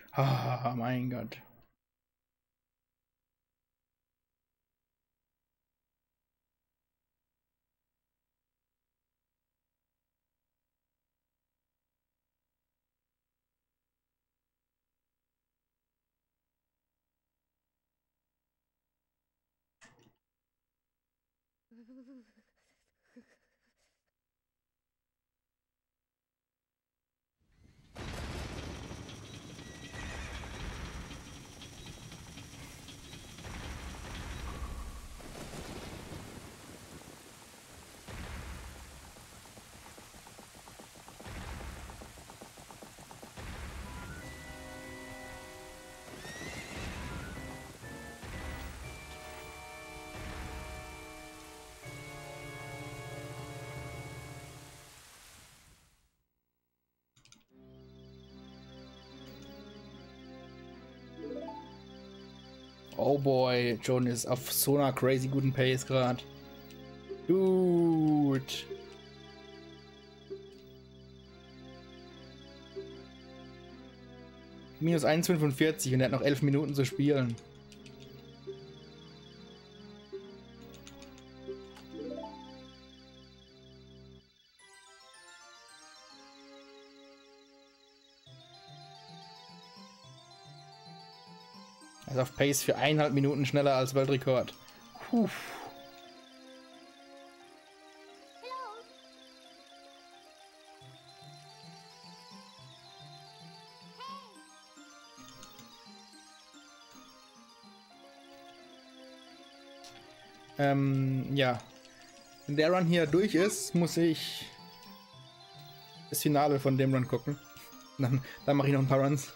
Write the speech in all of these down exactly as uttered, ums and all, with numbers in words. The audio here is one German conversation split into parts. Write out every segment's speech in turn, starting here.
Ah, mein Gott. Oh boy, John ist auf so einer crazy guten Pace gerade. Dude. Minus eins Komma fünfundvierzig und er hat noch elf Minuten zu spielen. Er ist auf Pace für eineinhalb Minuten schneller als Weltrekord. Puh. Ähm, ja. Wenn der Run hier durch ist, muss ich das Finale von dem Run gucken. Dann, dann mache ich noch ein paar Runs.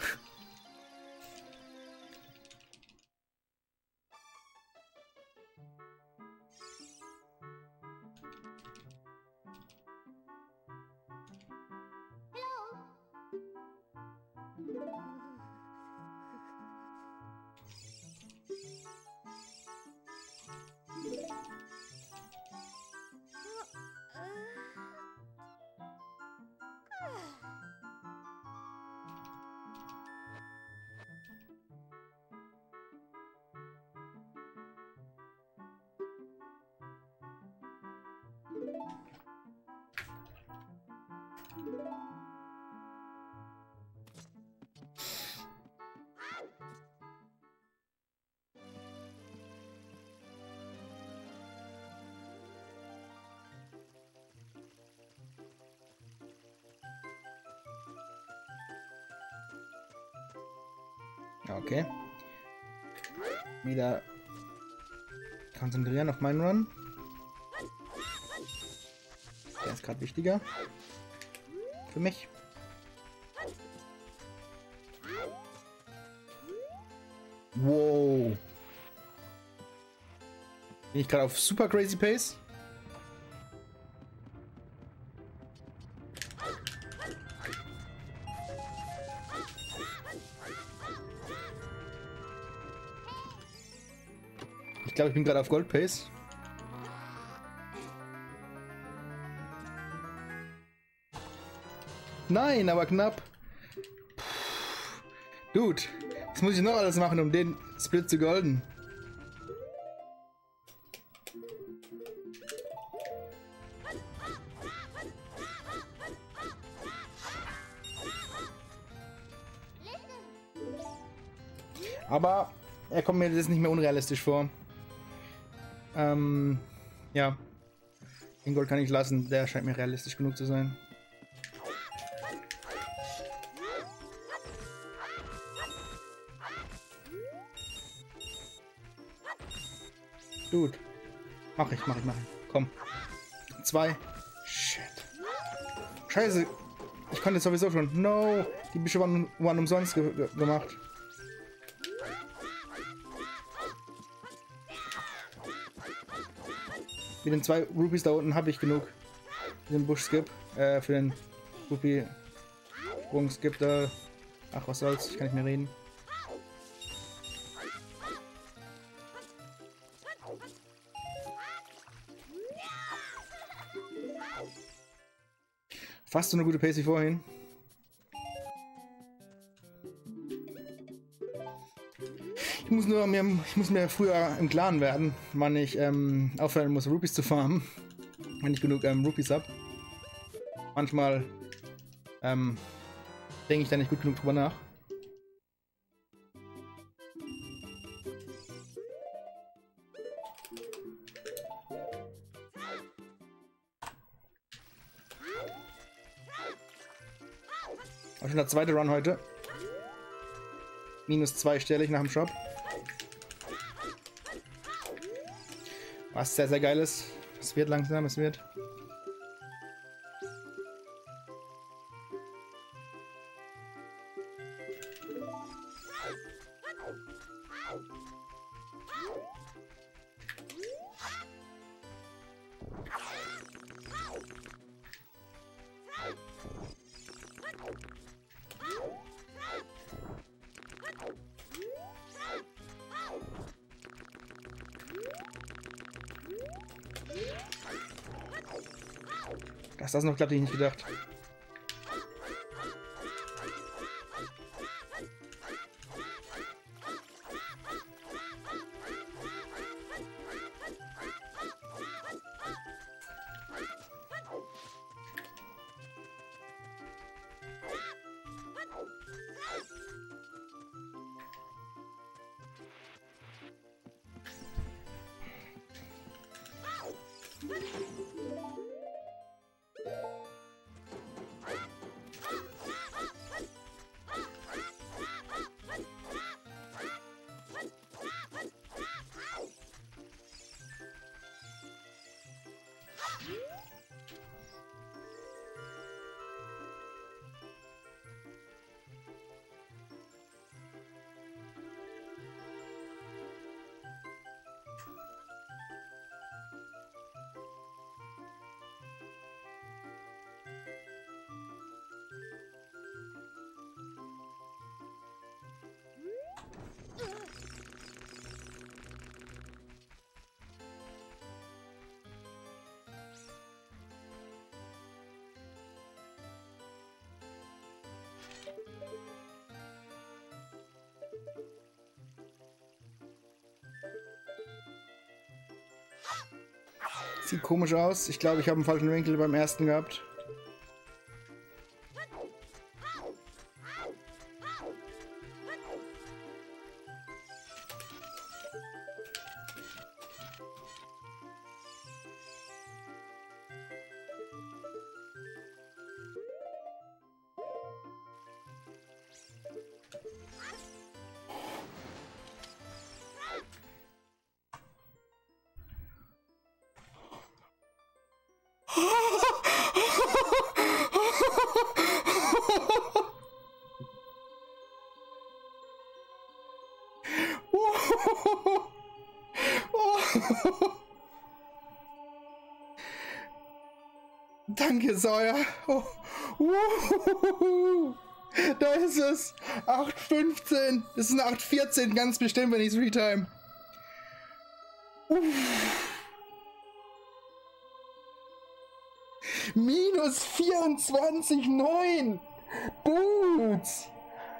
Okay. Wieder konzentrieren auf meinen Run. Der ist gerade wichtiger. Für mich. Wow. Bin ich gerade auf super crazy Pace? Ich glaube, ich bin gerade auf Gold Pace. Nein, aber knapp. Dude, jetzt muss ich noch alles machen, um den Split zu golden. Aber er kommt mir das nicht mehr unrealistisch vor. Ähm, ja. Den Gold kann ich lassen, der scheint mir realistisch genug zu sein. Dude. Mach ich, mach ich, mach ich. Komm. Zwei. Shit. Scheiße. Ich konnte sowieso schon. No. Die Büsche waren, waren umsonst ge ge gemacht. Mit den zwei Rupees da unten habe ich genug. Für den Busch-Skip. Äh, für den Rupee-Sprung-Skip da. Ach, was soll's. Ich kann nicht mehr reden. Fast so eine gute Pace wie vorhin. Ich muss nur mir, ich muss mir früher im Klaren werden, wann ich ähm, aufhören muss, Rupees zu farmen. Wenn ich genug ähm, Rupees habe. Manchmal ähm, denke ich da nicht gut genug drüber nach. Auch schon der zweite Run heute. Minus zwei stelle ich nach dem Shop. Was sehr, sehr geil ist. Es wird langsam, es wird. Dass das noch klappt, hätte ich nicht gedacht. Sieht komisch aus. Ich glaube, ich habe einen falschen Winkel beim ersten gehabt. Danke, Sawyer. Oh. Uh. Da ist es. acht fünfzehn. Das ist eine acht vierzehn, ganz bestimmt, wenn ich es retime. Uh. Minus vierundzwanzig Komma neun. Boots.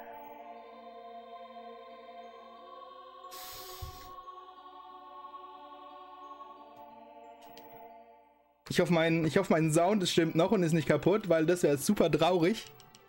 Ich hoffe, mein, ich hoffe, mein Sound stimmt noch und ist nicht kaputt, weil das wäre super traurig.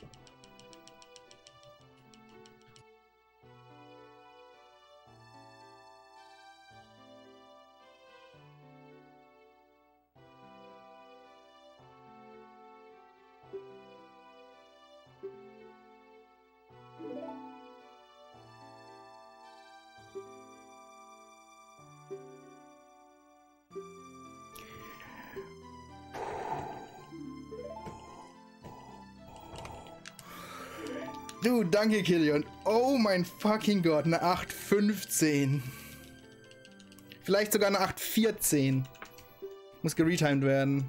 Du, danke, Killian. Oh mein fucking Gott, eine acht fünfzehn. Vielleicht sogar eine acht vierzehn. Muss geretimed werden.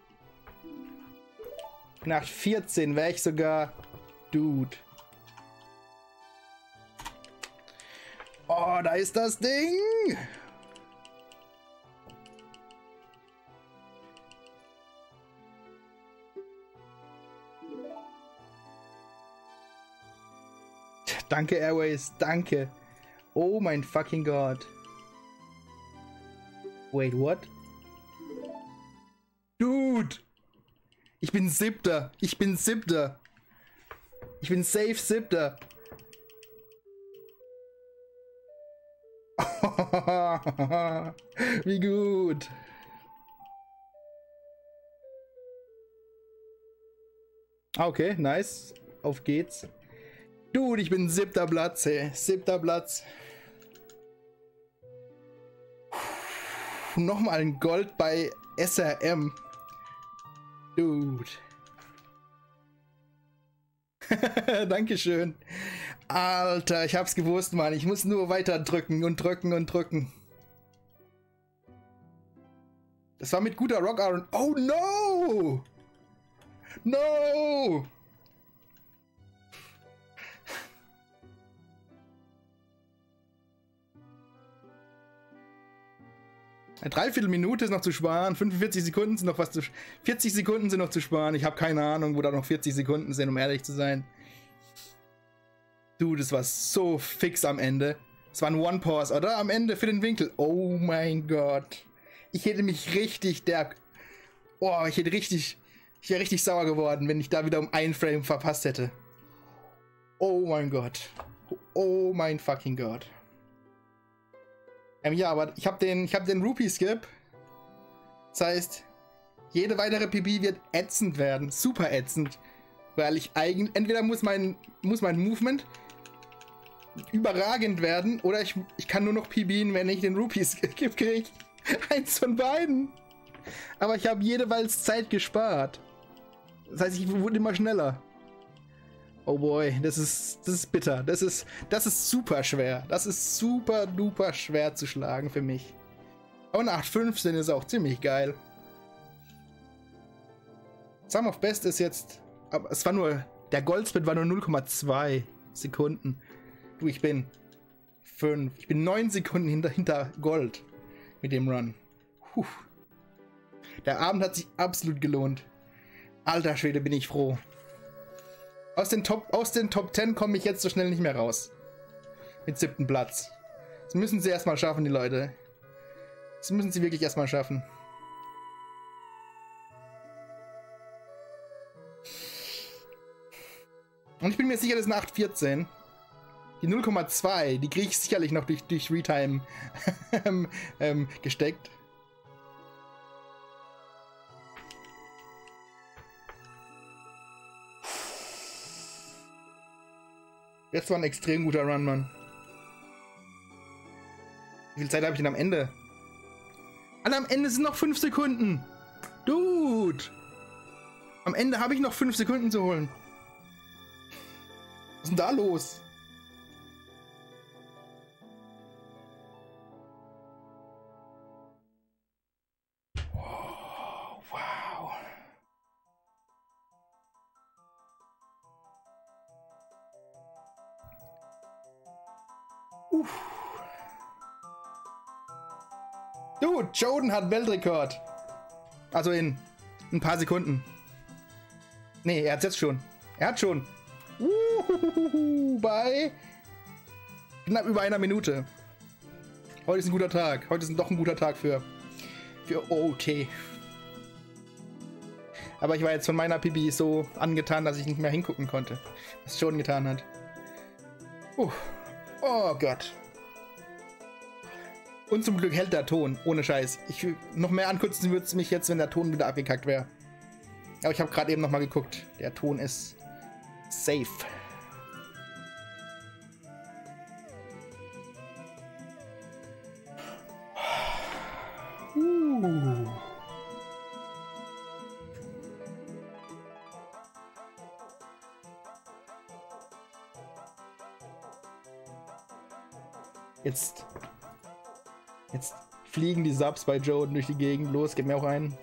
Eine acht vierzehn wäre ich sogar... Dude. Oh, da ist das Ding. Danke, Airways, danke. Oh mein fucking Gott. Wait, what? Dude! Ich bin siebter. Ich bin siebter. Ich bin safe siebter. Wie gut. Okay, nice. Auf geht's. Dude, ich bin siebter Platz, ey. Siebter Platz. Nochmal ein Gold bei S R M. Dude. Dankeschön. Alter, ich hab's gewusst, Mann. Ich muss nur weiter drücken und drücken und drücken. Das war mit guter Rock Iron. Oh no! No! Eine Dreiviertelminute ist noch zu sparen, fünfundvierzig Sekunden sind noch was zu... vierzig Sekunden sind noch zu sparen. Ich habe keine Ahnung, wo da noch vierzig Sekunden sind, um ehrlich zu sein. Du, das war so fix am Ende. Es war ein One-Pause, oder? Am Ende für den Winkel. Oh mein Gott. Ich hätte mich richtig der... Oh, ich hätte richtig... Ich wäre richtig sauer geworden, wenn ich da wieder um ein Frame verpasst hätte. Oh mein Gott. Oh mein fucking Gott. Ähm, ja, aber ich habe den, ich hab den Rupee-Skip. Das heißt, jede weitere P B wird ätzend werden. Super ätzend. Weil ich eigentlich... Entweder muss mein, muss mein Movement überragend werden, oder ich, ich kann nur noch P B'n, wenn ich den Rupee-Skip kriege. Eins von beiden. Aber ich habe jeweils Zeit gespart. Das heißt, ich wurde immer schneller. Oh boy, das ist, das ist bitter. Das ist, das ist super schwer. Das ist super duper schwer zu schlagen für mich. Und acht fünfzehn ist auch ziemlich geil. Sum of Best ist jetzt... Aber es war nur... Der Goldsplit war nur null Komma zwei Sekunden. Du, ich bin... fünf. Ich bin neun Sekunden hinter, hinter Gold. Mit dem Run. Puh. Der Abend hat sich absolut gelohnt. Alter Schwede, bin ich froh. Aus den Top, aus den Top zehn komme ich jetzt so schnell nicht mehr raus. Mit siebten Platz. Das müssen sie erstmal schaffen, die Leute. Das müssen sie wirklich erstmal schaffen. Und ich bin mir sicher, das ist eine acht vierzehn. Die null Komma zwei, die kriege ich sicherlich noch durch, durch Retime ähm, gesteckt. Jetzt war ein extrem guter Run, Mann. Wie viel Zeit habe ich denn am Ende? Alle am Ende sind noch fünf Sekunden. Dude. Am Ende habe ich noch fünf Sekunden zu holen. Was ist denn da los? Oh, wow. Uff. Dude, Joden hat Weltrekord. Also in ein paar Sekunden. Nee, er hat jetzt schon. Er hat schon. Uhuhuhu, bei knapp über einer Minute. Heute ist ein guter Tag. Heute ist doch ein guter Tag für, für O T. Aber ich war jetzt von meiner P B so angetan, dass ich nicht mehr hingucken konnte, was Joden getan hat. Uh. Oh Gott. Und zum Glück hält der Ton, ohne Scheiß. Ich noch mehr ankutzen würde es mich jetzt, wenn der Ton wieder abgekackt wäre. Aber ich habe gerade eben noch mal geguckt. Der Ton ist safe. Uh. Jetzt, jetzt fliegen die Subs bei Joden durch die Gegend. Los, gib mir auch einen.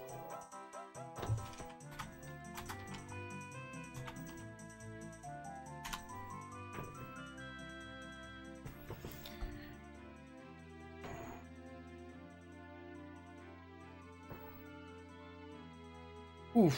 Uff.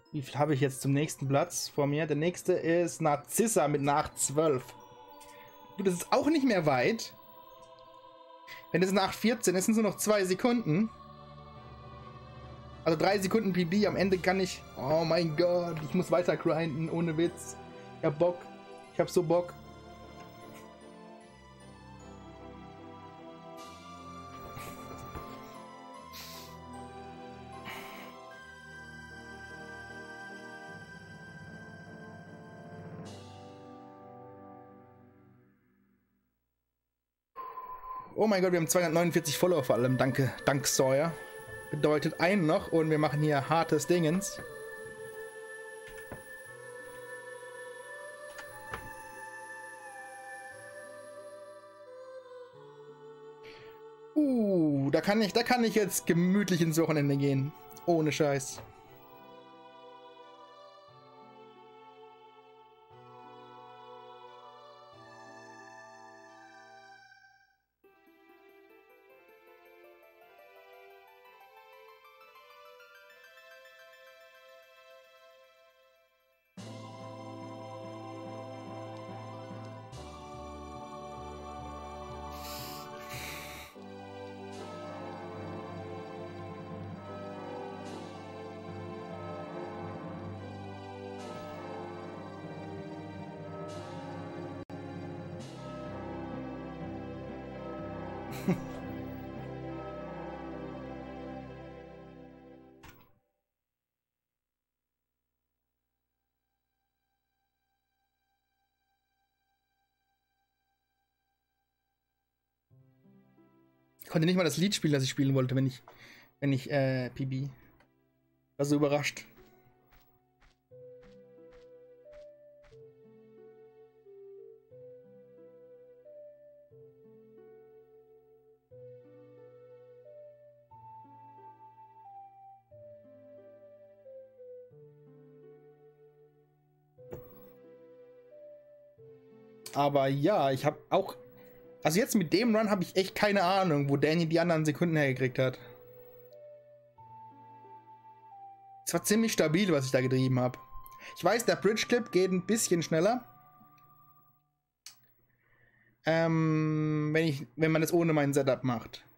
Wie viel habe ich jetzt zum nächsten Platz vor mir? Der nächste ist Narzissa mit nach zwölf. Gut, das ist auch nicht mehr weit. Wenn es nach vierzehn ist, sind es nur noch zwei Sekunden. Also drei Sekunden P B. Am Ende kann ich... Oh mein Gott, ich muss weiter grinden, ohne Witz. Ich hab Bock. Ich hab so Bock. Oh mein Gott, wir haben zweihundertneunundvierzig Follower vor allem. Danke, dank Sawyer. Bedeutet einen noch und wir machen hier hartes Dingens. Uh, da kann ich, da kann ich jetzt gemütlich ins Wochenende gehen. Ohne Scheiß. Ich konnte nicht mal das Lied spielen, das ich spielen wollte, wenn ich, wenn ich, äh, P B. War so überrascht. Aber ja, ich habe auch... Also jetzt mit dem Run habe ich echt keine Ahnung, wo Danny die anderen Sekunden hergekriegt hat. Es war ziemlich stabil, was ich da getrieben habe. Ich weiß, der Bridge Clip geht ein bisschen schneller. Ähm, wenn, ich, wenn man es ohne mein Setup macht.